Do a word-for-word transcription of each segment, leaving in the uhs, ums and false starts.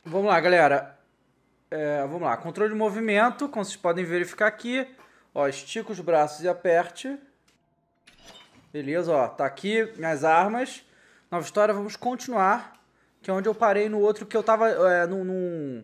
Vamos lá, galera. É, vamos lá. Controle de movimento, como vocês podem verificar aqui. Ó, estica os braços e aperte. Beleza, ó. Tá aqui minhas armas. Nova história, vamos continuar. Que é onde eu parei no outro que eu tava... É, num... num...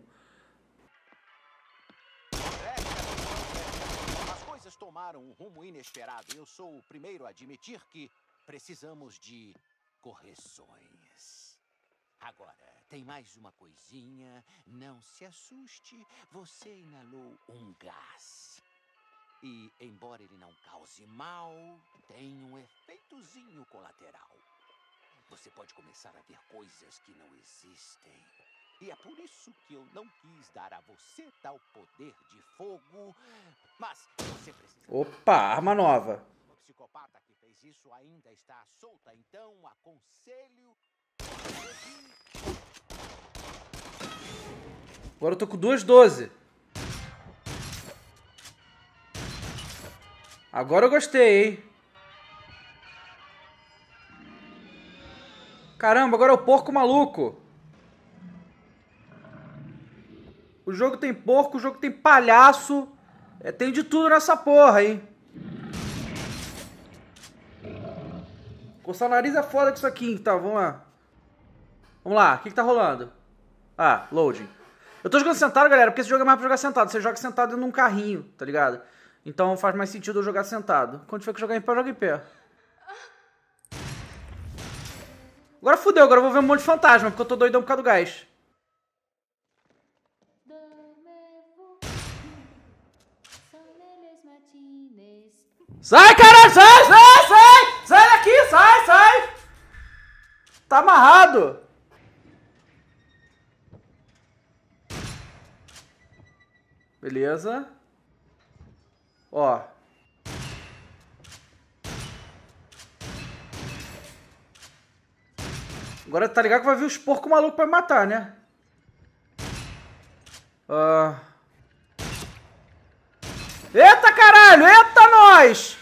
As coisas tomaram um rumo inesperado. Eu sou o primeiro a admitir que precisamos de correções. Agora, tem mais uma coisinha. Não se assuste, você inalou um gás. E, embora ele não cause mal, tem um efeitozinho colateral. Você pode começar a ver coisas que não existem. E é por isso que eu não quis dar a você tal poder de fogo. Mas você precisa... Opa, arma nova. O psicopata que fez isso ainda está solta, então aconselho... Agora eu tô com duas doze. Agora eu gostei, hein? Caramba, agora é o porco maluco. O jogo tem porco, o jogo tem palhaço. É, tem de tudo nessa porra, hein? Coçar o nariz é foda com isso aqui, então. Vamos lá. Vamos lá, o que que tá rolando? Ah, loading. Eu tô jogando sentado, galera, porque esse jogo é mais pra jogar sentado. Você joga sentado num carrinho, tá ligado? Então faz mais sentido eu jogar sentado. Quando tiver que jogar em pé, eu jogo em pé. Agora fudeu, agora eu vou ver um monte de fantasma, porque eu tô doidão por causa do gás. Sai, cara! Sai, sai, sai! Sai daqui, sai, sai! Tá amarrado! Beleza. Ó. Agora tá ligado que vai vir os porcos malucos pra me matar, né? Uh... Eita, caralho! Eita, nós!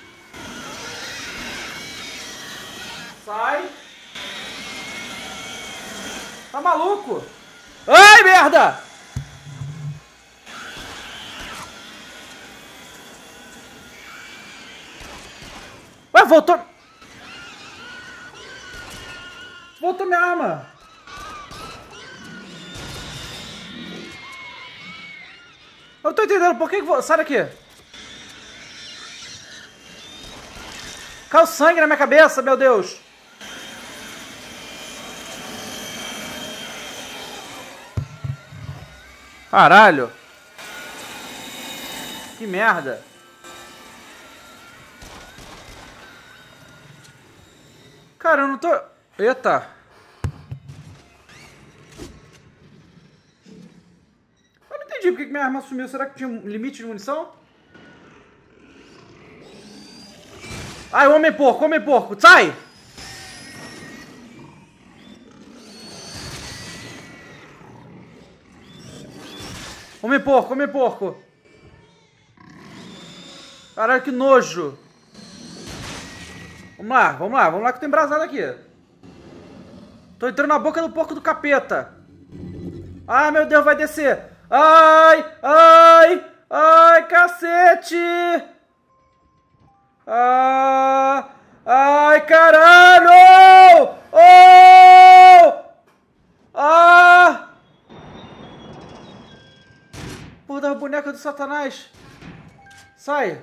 Sai! Tá maluco? Ai, merda! Ué, voltou... Voltou minha arma. Eu não tô entendendo por que que... Vou... Sai daqui. Caiu sangue na minha cabeça, meu Deus. Caralho. Que merda. Cara, eu não tô... Eita. Eu não entendi porque que minha arma sumiu. Será que tinha um limite de munição? Ai, homem porco, homem porco. Sai! Homem porco, homem porco. Caralho, que nojo. Vamos lá, vamos lá, vamos lá que eu tô embrasado aqui. Tô entrando na boca do porco do capeta. Ai, meu Deus, vai descer. Ai, ai, ai, cacete. Ah, ai, caralho. Oh! Ah! Porra da boneca do Satanás. Sai.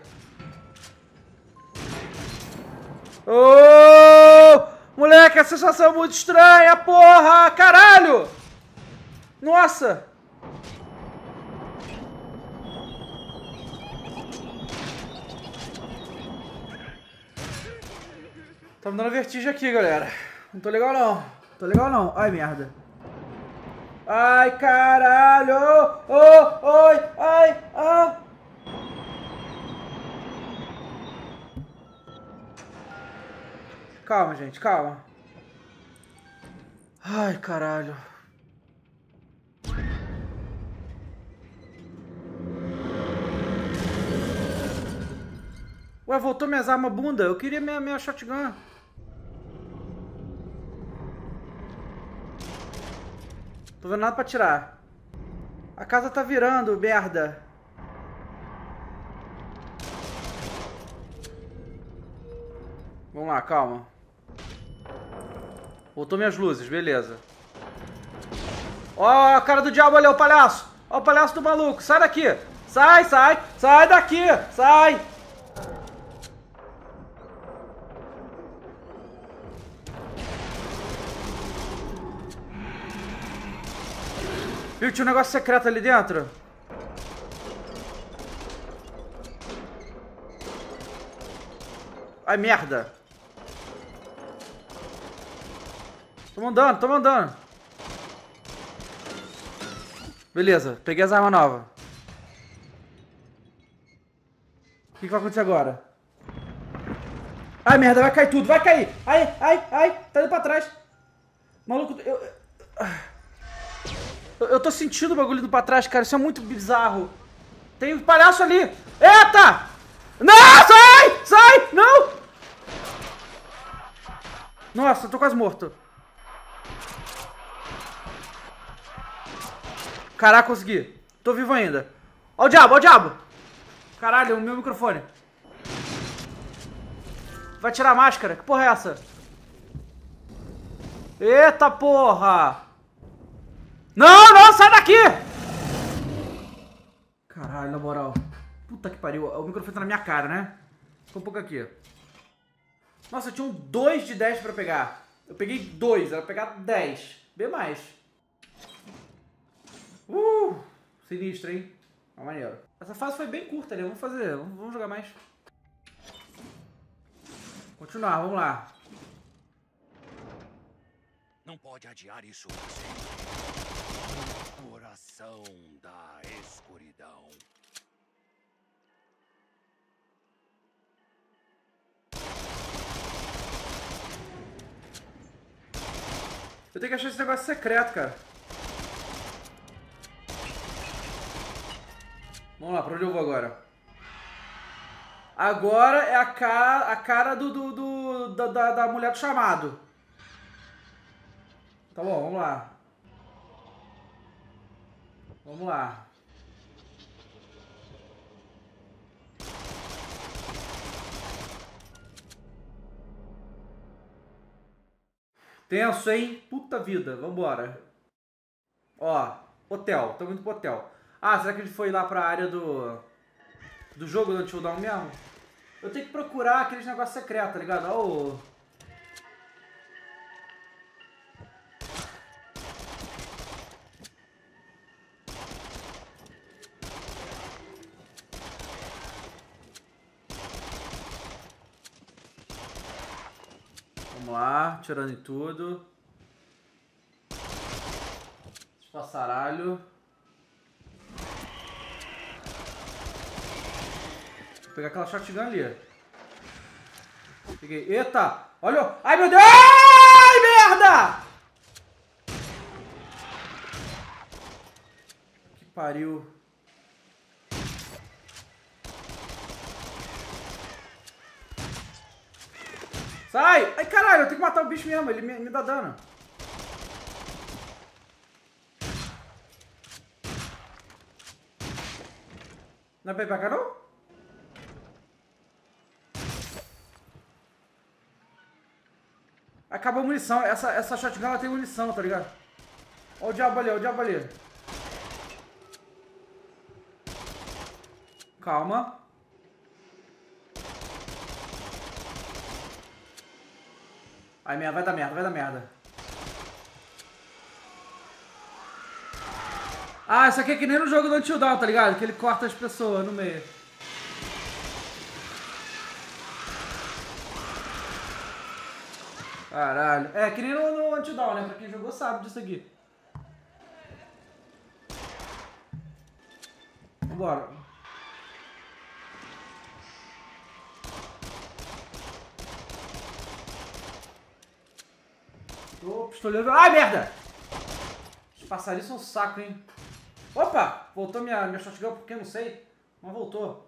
Ô! Moleque, a sensação é muito estranha, porra! Caralho! Nossa! Tá me dando vertigem aqui, galera. Não tô legal, não. Tô legal, não. Ai, merda. Ai, caralho! Oh, oi, ai, ah! Calma, gente, calma. Ai, caralho. Ué, voltou minhas armas bunda. Eu queria minha, minha shotgun. Tô vendo nada pra tirar. A casa tá virando, merda. Vamos lá, calma. Voltou minhas luzes, beleza. Ó a cara do diabo ali, ó o palhaço. Ó o palhaço do maluco. Sai daqui. Sai, sai. Sai daqui. Sai. Viu, tinha um negócio secreto ali dentro. Ai, merda. Tô mandando, tô mandando. Beleza, peguei as armas novas. O que, que vai acontecer agora? Ai, merda, vai cair tudo, vai cair. Ai, ai, ai, tá indo pra trás. Maluco, eu... Eu, eu tô sentindo o bagulho indo pra trás, cara. Isso é muito bizarro. Tem um palhaço ali. Eita! Não, sai! Sai! Não! Nossa, eu tô quase morto. Caraca, consegui. Tô vivo ainda. Ó o diabo, ó o diabo. Caralho, o meu microfone. Vai tirar a máscara? Que porra é essa? Eita porra! Não, não, sai daqui! Caralho, na moral. Puta que pariu. O microfone tá na minha cara, né? Ficou um pouco aqui. Nossa, eu tinha um dois de dez pra pegar. Eu peguei dois, era pra pegar dez. Bem mais. Uh! Sinistro, hein? Uma maneiro. Essa fase foi bem curta, né? Vamos fazer. Vamos jogar mais. Continuar, vamos lá. Não pode adiar isso. Coração da escuridão. Eu tenho que achar esse negócio secreto, cara. Vamos lá, pra onde eu vou agora? Agora é a cara, a cara do, do, do da, da, da mulher do chamado. Tá bom, vamos lá. Vamos lá. Tenso, hein? Puta vida, vambora. Ó, hotel, tô indo pro hotel. Ah, será que ele foi lá pra área do... Do jogo do Until Dawn mesmo? Eu tenho que procurar aqueles negócios secretos, tá ligado? Ó o... Vamos lá, tirando em tudo. Espaçaralho. Vou pegar aquela shotgun ali. Peguei. Eita! Olha! Ai, meu Deus! Ai, merda! Que pariu. Sai! Ai, caralho, eu tenho que matar o bicho mesmo, ele me, me dá dano. Não é pra ir pra cá, não? Acabou a munição. Essa, essa shotgun ela tem munição, tá ligado? Ó o diabo ali, ó o diabo ali. Calma. Ai, merda, vai dar merda, vai dar merda. Ah, isso aqui é que nem no jogo do Until Dawn, tá ligado? Que ele corta as pessoas no meio. Caralho. É, que nem no, no Until Dawn, né? Pra quem jogou sabe disso aqui. Vambora. Tô pistoleiro. Ai, merda! Os passarinhos são um saco, hein? Opa! Voltou minha, minha shotgun porque eu não sei. Mas voltou.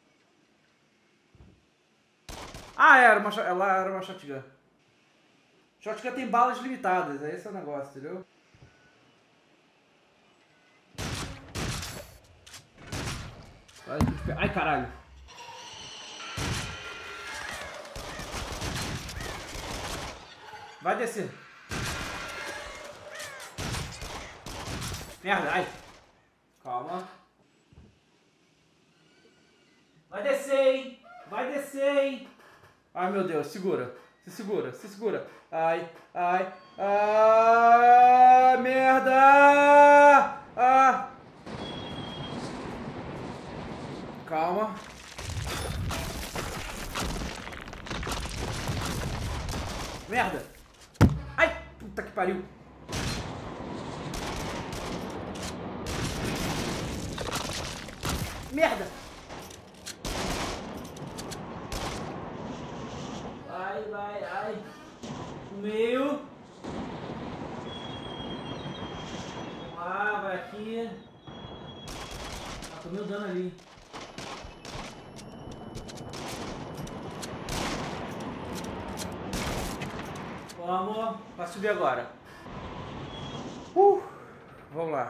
Ah, era uma, ela era uma shotgun. Shotgun tem balas limitadas. Esse é o negócio, entendeu? Ai, caralho. Vai descer. Merda, ai. Calma. Vai descer, hein? Vai descer, hein? Ai, meu Deus, segura. Se segura, se segura. Ai, ai, ai, merda! Ah. Calma. Merda! Ai, puta que pariu! Merda! Vai, vai, ai! No meio! Vamos lá, vai aqui! Ah, tomei o dano ali! Vamos, vai subir agora. Uh, vamos lá.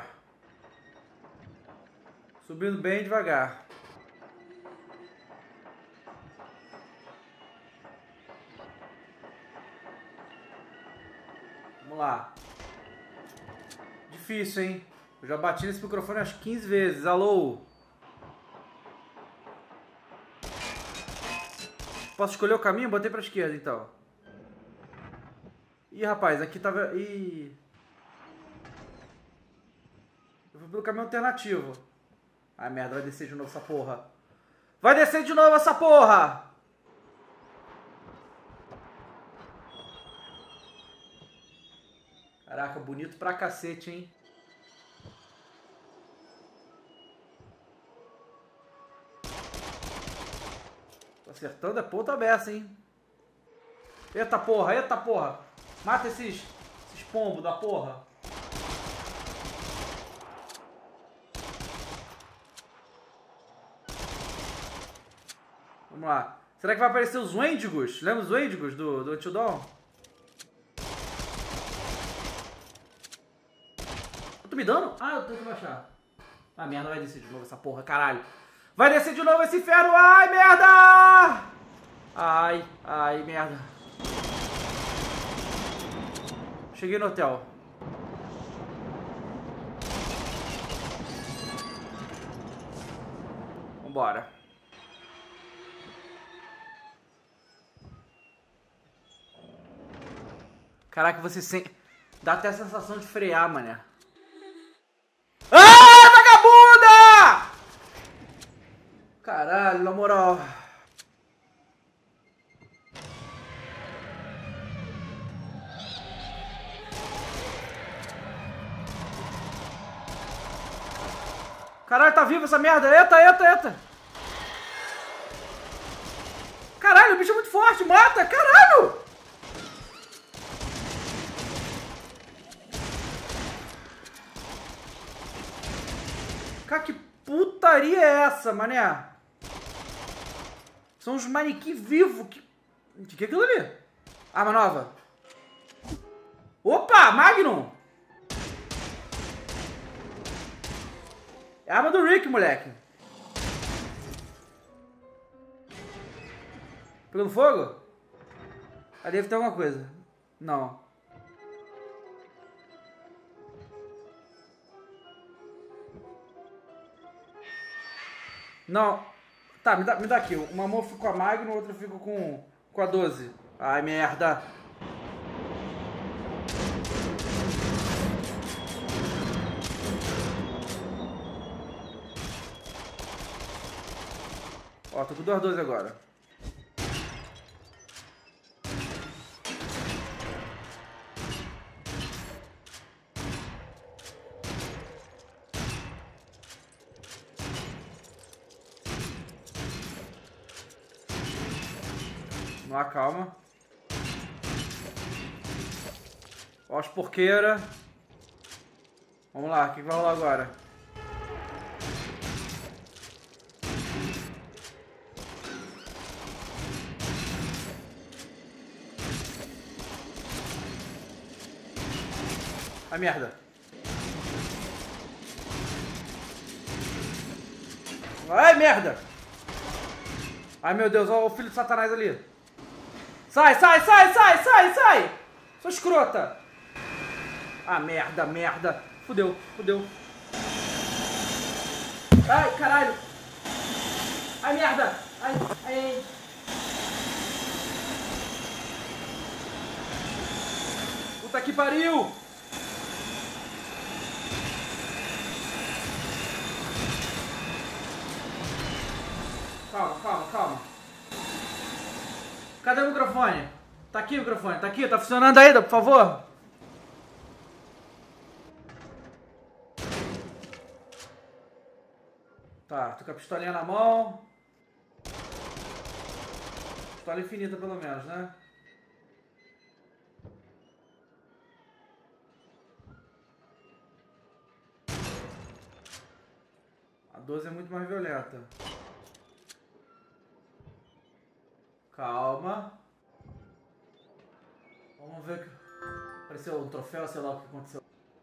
Subindo bem devagar. Vamos lá. Difícil, hein? Eu já bati nesse microfone umas quinze vezes. Alô? Posso escolher o caminho? Botei pra esquerda, então. Ih, rapaz, aqui tava... Ih... Eu fui pelo caminho alternativo. Ai, merda, vai descer de novo essa porra. Vai descer de novo essa porra! Caraca, bonito pra cacete, hein? Tô acertando a ponta aberta, hein? Eita porra, eita porra! Mata esses, esses pombos da porra. Vamos lá. Será que vai aparecer os Wendigos? Lembra os Wendigos do, do Until Dawn? Eu tô me dando? Ah, eu tenho que baixar. Ah, merda, vai descer de novo essa porra, caralho. Vai descer de novo esse inferno. Ai, merda! Ai, ai, merda. Cheguei no hotel. Vambora. Caraca, você sente... Dá até a sensação de frear, mané. Ah, vagabunda! Caralho, na moral. Caralho, tá vivo essa merda. Eita, eita, eita. Caralho, o bicho é muito forte. Mata, caralho. Cara, que putaria é essa, mané? São uns manequim vivos. Que... O que é aquilo ali? Arma nova. Opa, Magnum. É a arma do Rick, moleque. Pegando fogo? Ali deve ter alguma coisa. Não. Não. Tá, me dá, me dá aqui. Uma mão fica com a Magnum, outra fica com, com a doze. Ai, merda. Ó, tô com duas doze agora. Não acalma. Ó as porqueiras. Vamos lá, o que vai rolar agora? A merda. Ai, merda! Ai, meu Deus, olha o filho de Satanás ali. Sai, sai, sai, sai, sai, sai! Sou escrota! Ah, merda, merda! Fudeu, fudeu. Ai, caralho! Ai, merda! Ai, ai... Puta que pariu! Calma, calma, calma. Cadê o microfone? Tá aqui o microfone, tá aqui, tá funcionando ainda, por favor? Tá, tô com a pistolinha na mão. Pistola infinita pelo menos, né? A doze é muito mais violenta. Calma. Vamos ver que... Apareceu um troféu, sei lá o que aconteceu.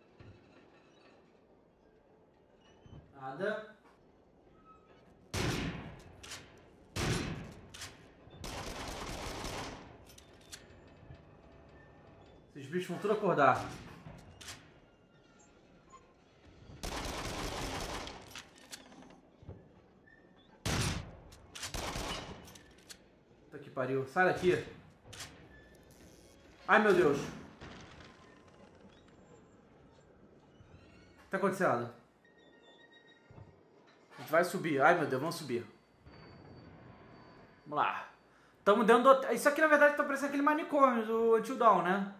Nada. Esses bichos vão tudo acordar. Puta que pariu. Sai daqui. Ai, meu Deus. O que tá acontecendo? A gente vai subir. Ai, meu Deus, vamos subir. Vamos lá. Estamos dentro do... Isso aqui, na verdade, tá parecendo aquele manicômio do Until Dawn, né?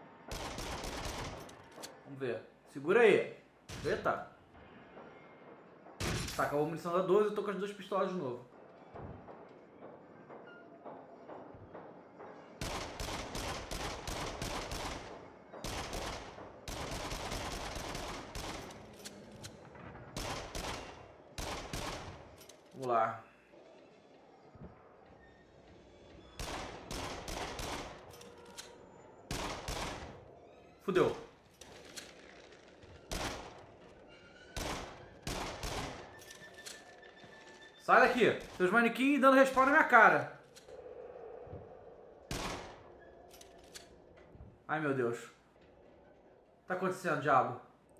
Vamos ver. Segura aí. Eita. Tá, acabou a munição da doze, eu tô com as duas pistolas de novo. Vamos lá. Fudeu. Sai daqui. Seus manequins dando respawn na minha cara. Ai, meu Deus. O que tá acontecendo, diabo?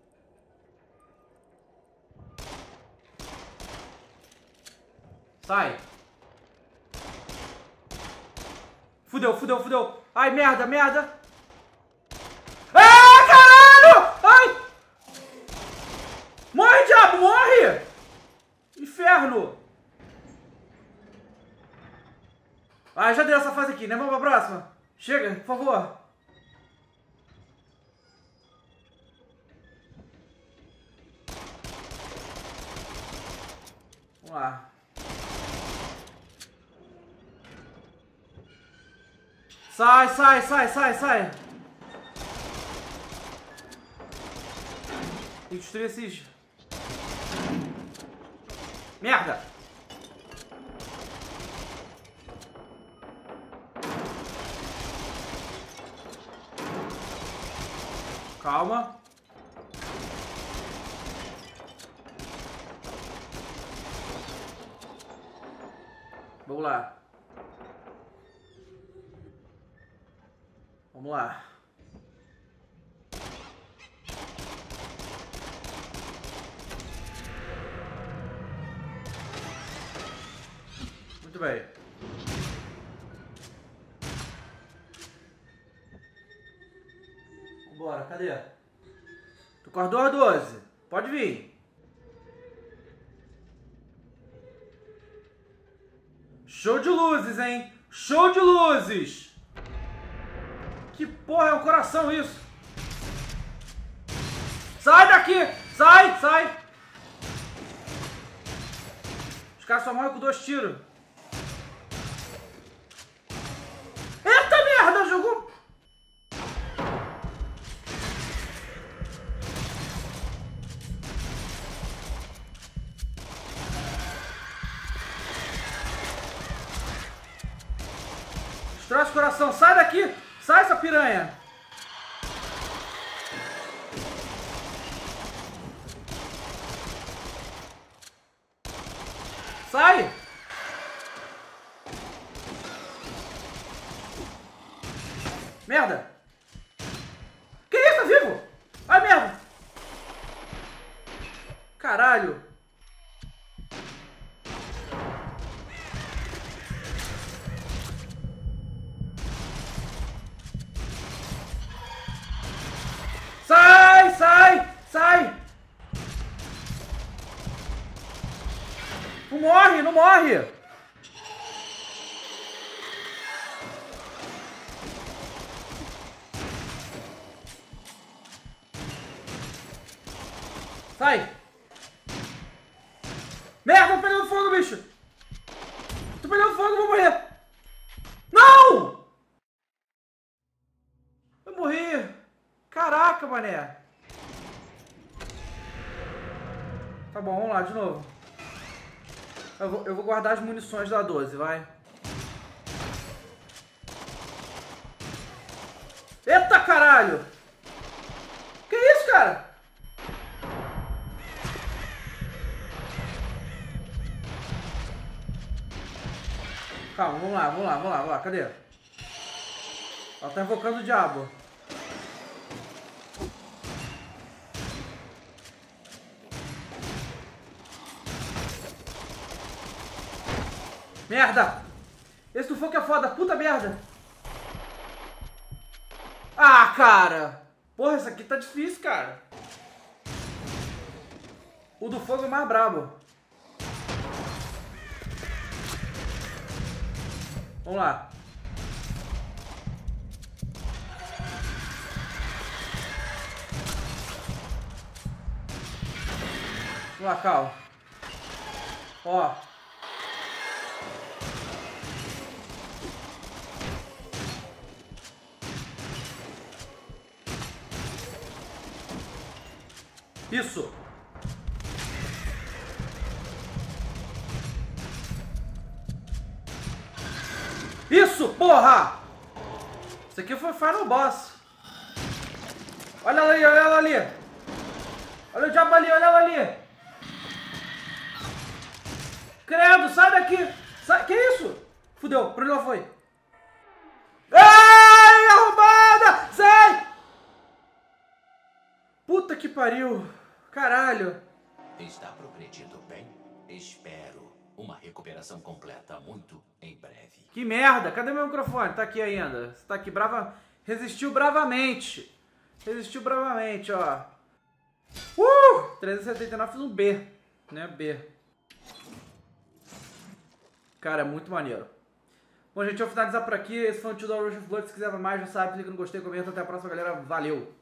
Sai. Fudeu, fudeu, fudeu. Ai, merda, merda. Ah, caralho! Ai! Morre, diabo, morre! Inferno! Ah, já deu essa fase aqui, né? Vamos pra próxima. Chega, por favor. Vamos lá. Sai, sai, sai, sai, sai. Tem que destruir esses... Merda! Calma. Vamos lá. Vamos lá. Muito bem. Vambora, cadê? Tô com as duas doze. Pode vir. Show de luzes, hein? Show de luzes! Que porra é um coração isso? Sai daqui! Sai, sai! Os caras só morrem com dois tiros. Eita merda, jogou! Destrói esse coração, sai daqui! Sai, essa piranha! Sai! Merda! Que isso? Tá vivo? Ai, merda! Caralho! Sai! Sai! Sai! Não morre! Não morre! Sai! Merda, tô pegando fogo, bicho! Tô pegando fogo, vou morrer! Não! Eu morri! Caraca, mané! Tá bom, vamos lá, de novo. Eu vou, eu vou guardar as munições da doze, vai. Eita, caralho! Que isso, cara? Calma, vamos lá, vamos lá, vamos lá, vamos lá, cadê? Ela tá invocando o diabo. Merda! Esse do fogo é foda, puta merda! Ah, cara! Porra, essa aqui tá difícil, cara. O do fogo é mais brabo. Vamos lá. Vamos lá, calma. Ó. Isso. Isso, porra! Isso aqui foi Final Boss. Olha ela ali, olha ela ali. Olha o diabo ali, olha ela ali. Credo, sai daqui. Sai. Que isso? Fudeu, pra onde ela foi? Ai, arrombada! Sai! Puta que pariu. Caralho. Está progredindo bem? Espero uma recuperação completa muito em breve. Que merda, cadê meu microfone? Tá aqui ainda. Você tá aqui brava... Resistiu bravamente. Resistiu bravamente, ó. Uh! trezentos e setenta e nove, fiz um B. Né, B. Cara, é muito maneiro. Bom, gente, eu vou finalizar por aqui. Esse foi o Tio da Rush of Blood. Se quiser mais, já sabe, clica no gostei, comenta. Até a próxima, galera. Valeu!